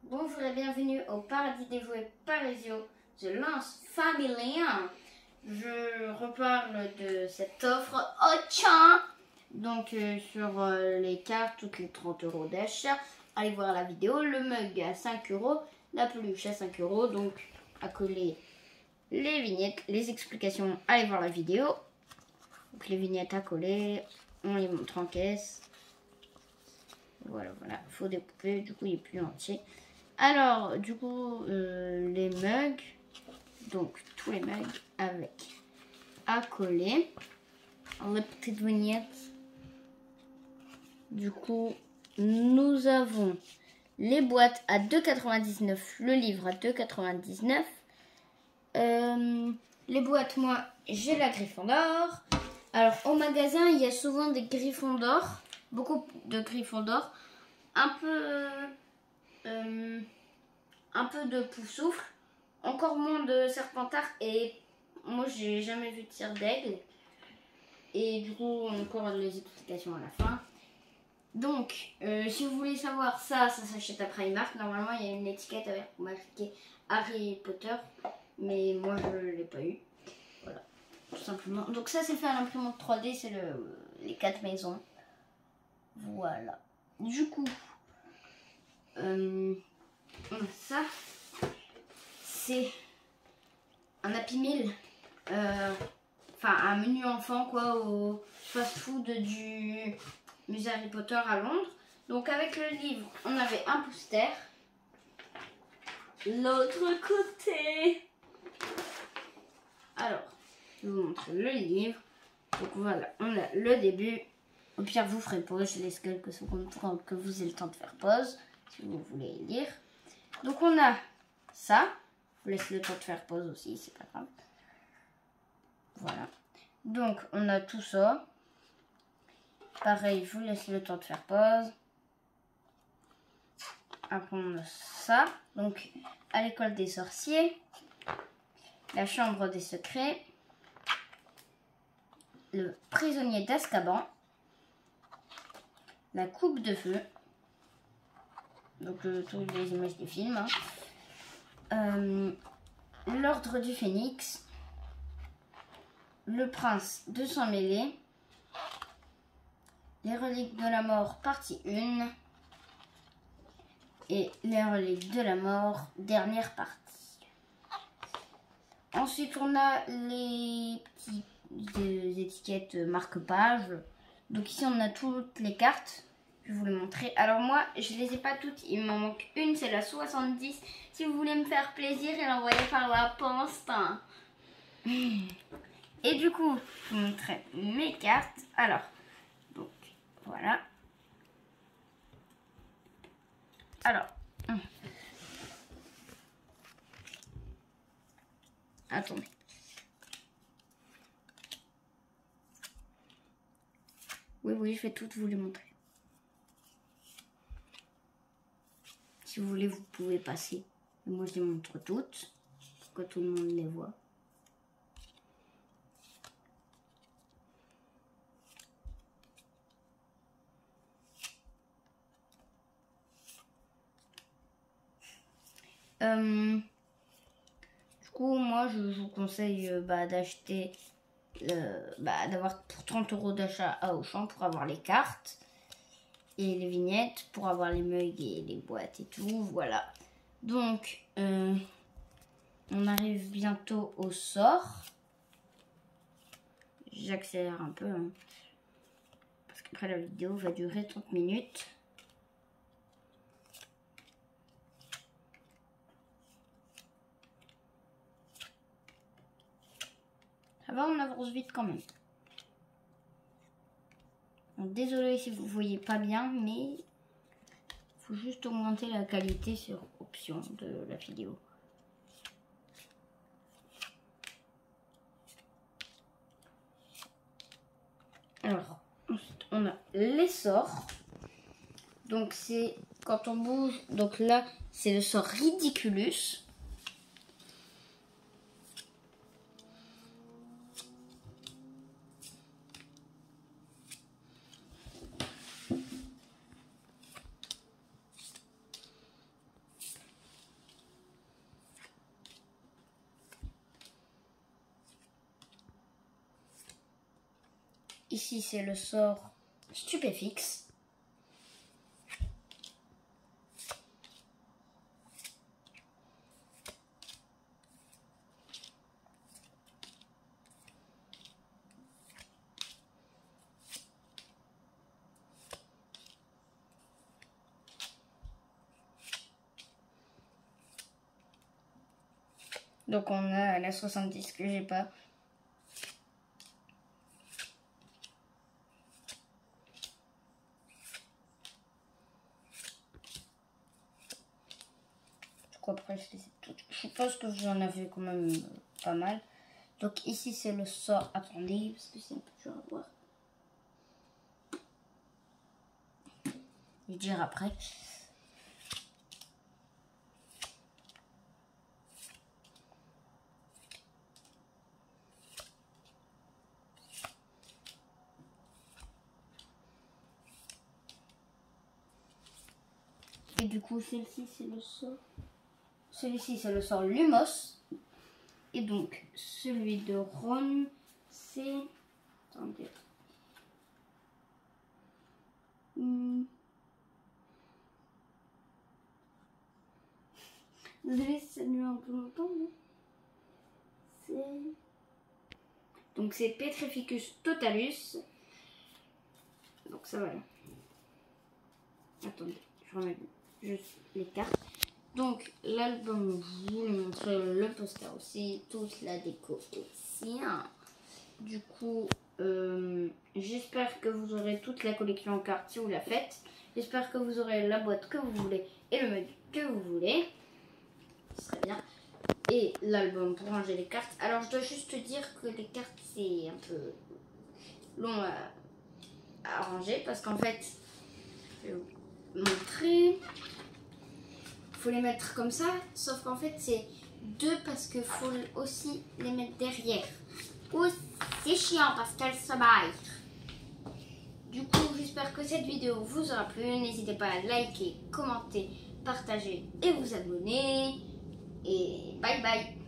Bonjour et bienvenue au Paradis des jouets Parisio The Lance Family 1. Je reparle de cette offre Auchan. Donc sur les cartes, toutes les 30 € d'achat. Allez voir la vidéo. Le mug à 5 €, la peluche à 5 €. Donc à coller les vignettes, les explications, allez voir la vidéo. Donc les vignettes à coller, on les montre en caisse. Voilà, faut découper, du coup il est plus entier. Alors, du coup, les mugs, donc tous les mugs avec à coller. Les petites vignettes. Du coup, nous avons les boîtes à 2,99 €, le livre à 2,99 €. Les boîtes, moi, j'ai la Gryffondor. Alors, au magasin, il y a souvent des Gryffondor, beaucoup de Gryffondor, un peu de Poufsouffle, encore moins de Serpentard, et moi j'ai jamais vu de Tire d'Aigle. Et du coup encore les explications à la fin. Donc si vous voulez savoir ça s'achète à Primark. Normalement il y a une étiquette avec marqué Harry Potter, mais moi je l'ai pas eu. Voilà, tout simplement. Donc ça c'est fait à l'imprimante 3D, c'est les 4 maisons. Voilà. Du coup ça c'est un Happy Meal, enfin un menu enfant quoi, au fast-food du musée Harry Potter à Londres. Donc avec le livre, on avait un poster. L'autre côté. Alors, je vous montre le livre. Donc voilà, on a le début. Au pire, vous ferez pause. Je laisse quelques secondes pour que vous ayez le temps de faire pause, si vous voulez lire. Donc on a ça. Je vous laisse le temps de faire pause aussi, c'est pas grave. Voilà. Donc on a tout ça. Pareil, je vous laisse le temps de faire pause. Après on a ça. Donc à l'école des sorciers, la chambre des secrets, le prisonnier d'Azkaban, la coupe de feu. Donc toutes les images du film. L'ordre du Phénix, le prince de sang mêlé, les reliques de la mort partie 1 et les reliques de la mort dernière partie. Ensuite on a les petites étiquettes marque-page. Donc ici on a toutes les cartes. Je vais vous les montrer. Alors moi je les ai pas toutes, il m'en manque une, c'est la 70. Si vous voulez me faire plaisir et l'envoyer par la poste. Et du coup je vous montrerai mes cartes. Alors donc voilà. Alors attendez. Oui, je vais toutes vous les montrer. Si vous voulez, vous pouvez passer. Et moi, je les montre toutes, pour que tout le monde les voit. Du coup, moi, je vous conseille d'acheter, d'avoir pour 30 € d'achat à Auchan pour avoir les cartes et les vignettes, pour avoir les mugs et les boîtes et tout. Voilà. Donc, on arrive bientôt au sort. J'accélère un peu, hein, parce qu'après la vidéo va durer 30 minutes. Ça va, on avance vite quand même. Donc, désolé si vous voyez pas bien, mais il faut juste augmenter la qualité sur option de la vidéo. Alors, ensuite, on a les sorts. Donc, c'est quand on bouge. Donc là, c'est le sort Ridiculus. ici c'est le sort Stupéfixe. Donc on a la 70 que j'ai pas. Je crois presque que c'est tout. Je pense que j'en avais quand même pas mal. Donc ici c'est le sort. Attendez, parce que c'est un peu dur à voir. Je vais dire après. Et du coup, celle-ci, c'est le sort. Celui-ci, c'est le sort Lumos. Et donc, celui de Ron, c'est... Attendez. Désolée, ça met un peu longtemps, mais... C'est... Donc, c'est Petrificus Totalus. Donc, ça va là. Attendez, je remets juste les cartes. Donc, l'album, je vous montre le poster aussi, toute la déco aussi. Du coup, j'espère que vous aurez toute la collection en cartes si vous la faites. J'espère que vous aurez la boîte que vous voulez et le mug que vous voulez. Ce serait bien. Et l'album pour ranger les cartes. Alors, je dois juste te dire que les cartes, c'est un peu long à ranger parce qu'en fait, je vais vous montrer. Faut les mettre comme ça, sauf qu'en fait c'est deux parce que faut aussi les mettre derrière. Ou c'est chiant parce qu'elles se baillent. Du coup, j'espère que cette vidéo vous aura plu. N'hésitez pas à liker, commenter, partager et vous abonner. Et bye bye.